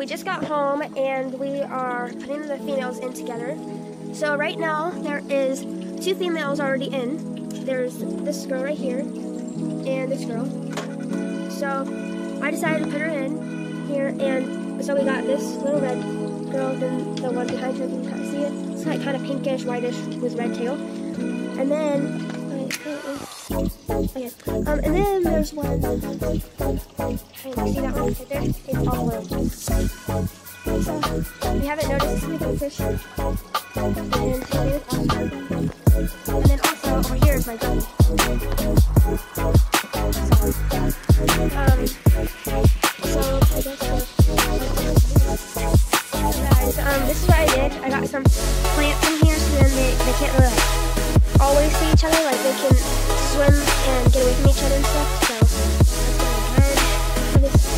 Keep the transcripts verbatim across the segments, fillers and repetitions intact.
we just got home and we are putting the females in together. So right now there is two females already in. There's this girl right here and this girl. So I decided to put her in here, and so we got this little red girl, then the one behind her, you can kind of see it. It's like kind of pinkish, whitish with red tail. And then, okay, um, and then there's one, can you see that one right there? It's all blue. So, we haven't noticed this with fish. And then, and then also, over here is my doggy. Um, so, I guess, guys, um, this is what I did. I got some plants in here, so then they, they can't really, like, always see each other, like they can swim and get away from each other and stuff, so that's what I did. This.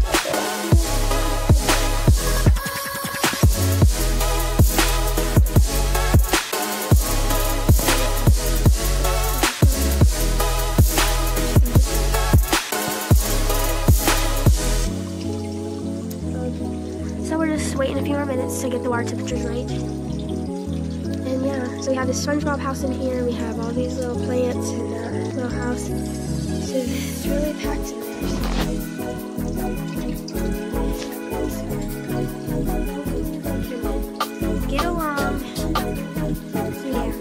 So we're just waiting a few more minutes to get the water temperatures right. And yeah, so we have this SpongeBob house in here, we have all these little plants in that little house. So it's really packed in there. Get along. So yeah.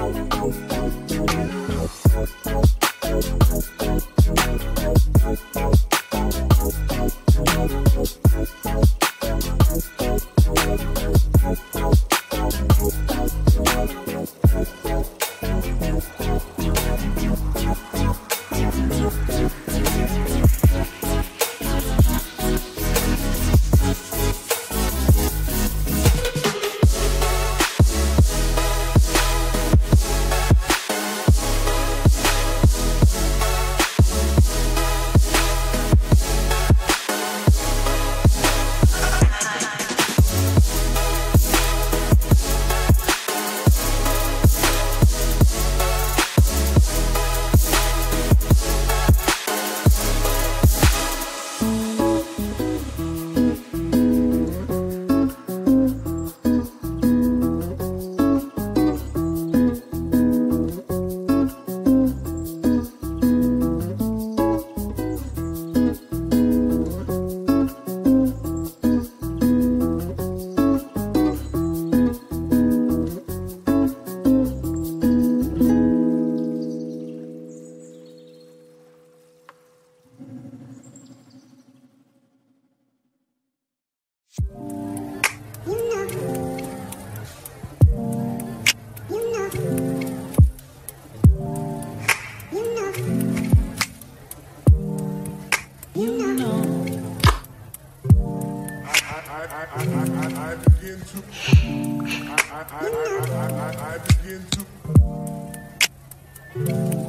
I begin to, I, I, I, I, I, I begin to.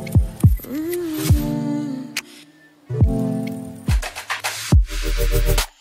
Mm-hmm.